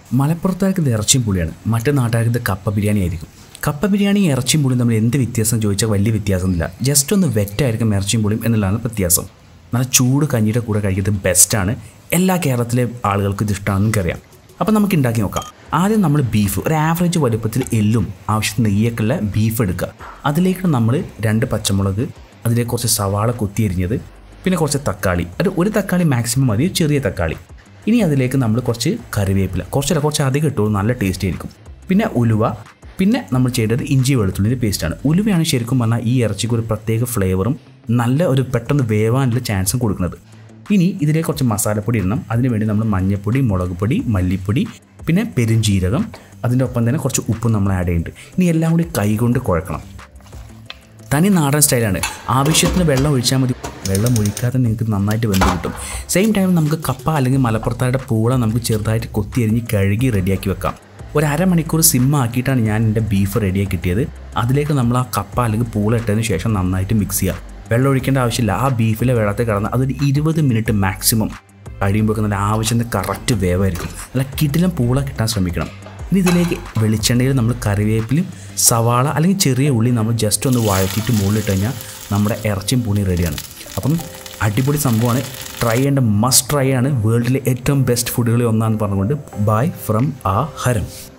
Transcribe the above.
മലപ്പുറത്താർക്ക് ഇത് ഇറച്ചിയും പുളിയാണ്, മറ്റു നാട്ടുകാർക്ക് ഇത് കപ്പ ബിരിയാണി ആയിരിക്കും. കപ്പ ബിരിയാണി ഇറച്ചിയും പുളിയും തമ്മിൽ എന്ത് വ്യത്യാസം ചോദിച്ചാൽ വലിയ വ്യത്യാസമൊന്നുമില്ല. ജസ്റ്റ് ഒന്ന് വെറ്റായിരിക്കും ഇറച്ചിയും പുളിയും എന്നുള്ളതാണ് വ്യത്യാസം. നല്ല ചൂട് കഞ്ഞിയുടെ കൂടെ കഴിക്കുന്നത് ബെസ്റ്റാണ്. എല്ലാ കേരളത്തിലെ ആളുകൾക്കും ഇത് ഇഷ്ടമാണെന്ന് എനിക്കറിയാം. അപ്പോൾ നമുക്ക് ഉണ്ടാക്കി നോക്കാം. ആദ്യം നമ്മൾ ബീഫ് ഒരു ആവറേജ് വലുപ്പത്തിൽ എല്ലും ആവശ്യത്തിന് നെയ്യൊക്കെയുള്ള ബീഫ് എടുക്കുക. അതിലേക്ക് നമ്മൾ 2 പച്ചമുളക്, അതിലേക്ക് കുറച്ച് സവാള കൊത്തിയരിഞ്ഞത്, പിന്നെ കുറച്ച് തക്കാളി, ഒരു തക്കാളി മാക്സിമം മതി, ചെറിയ തക്കാളി. ഇനി അതിലേക്ക് നമ്മൾ കുറച്ച് കറിവേപ്പില, കുറച്ച് അധികം ഇട്ടു, നല്ല ടേസ്റ്റ് ആയിരിക്കും. പിന്നെ ഉലുവ, പിന്നെ നമ്മൾ ചെയ്യേണ്ടത് ഇഞ്ചി വെളുത്തുള്ളിൻ്റെ പേസ്റ്റാണ്. ഉലുവയാണ് ശരിക്കും പറഞ്ഞാൽ ഈ ഇറച്ചിക്ക് ഒരു പ്രത്യേക ഫ്ലേവറും നല്ല ഒരു പെട്ടെന്ന് വേവാനുള്ള ചാൻസും കൊടുക്കുന്നത്. ഇനി ഇതിലേക്ക് കുറച്ച് മസാലപ്പൊടി ഇടണം. അതിനുവേണ്ടി നമ്മൾ മഞ്ഞൾപ്പൊടി, മുളക് പൊടി, മല്ലിപ്പൊടി, പിന്നെ പെരുംജീരകം, അതിൻ്റെ ഒപ്പം തന്നെ കുറച്ച് ഉപ്പും നമ്മൾ ആഡ് ചെയ്യുന്നുണ്ട്. ഇനി എല്ലാം കൂടി കൈകൊണ്ട് കുഴക്കണം. തനി നാടൻ സ്റ്റൈലാണ്. ആവശ്യത്തിന് വെള്ളം ഒഴിച്ചാൽ മതി. വെള്ളം ഒഴിക്കാതെ നിങ്ങൾക്ക് നന്നായിട്ട് വെന്ത് കിട്ടും. സെയിം ടൈം നമുക്ക് കപ്പ അല്ലെങ്കിൽ മലപ്പുറത്താരുടെ പൂള നമുക്ക് ചെറുതായിട്ട് കൊത്തിയരിഞ്ഞ് കഴുകി റെഡിയാക്കി വെക്കാം. ഒരു അരമണിക്കൂർ സിമ്മാക്കിയിട്ടാണ് ഞാൻ എൻ്റെ ബീഫ് റെഡിയാക്കി കിട്ടിയത്. അതിലേക്ക് നമ്മൾ ആ കപ്പ അല്ലെങ്കിൽ പൂള ഇട്ടതിന് ശേഷം നന്നായിട്ട് മിക്സ് ചെയ്യുക. വെള്ളം ഒഴിക്കേണ്ട ആവശ്യമില്ല. ആ ബീഫിലെ വെള്ളത്തിൽ കിടന്ന് അതൊരു 20 മിനിറ്റ് മാക്സിമം കഴിയുമ്പോൾ നല്ല ആവശ്യത്തിന് കറക്റ്റ് വേവായിരിക്കും. നല്ല കിടിലം പൂള കിട്ടാൻ ശ്രമിക്കണം. ഇനി ഇതിലേക്ക് വെളിച്ചെണ്ണയിൽ നമ്മൾ കറിവേപ്പിലും സവാള അല്ലെങ്കിൽ ചെറിയ ഉള്ളി നമ്മൾ ജസ്റ്റ് ഒന്ന് വഴറ്റിയിട്ട് മുകളിലിട്ട് കഴിഞ്ഞാൽ നമ്മുടെ ഇറച്ചിയും പൂളി റെഡിയാണ്. അപ്പം അടിപൊളി സംഭവമാണ്. ട്രൈ ചെയ്യേണ്ട മസ്റ്റ് ട്രൈ ആണ്. വേൾഡിലെ ഏറ്റവും ബെസ്റ്റ് ഫുഡുകളിൽ ഒന്നാണെന്ന് പറഞ്ഞുകൊണ്ട് ബൈ ഫ്രം aaHarem.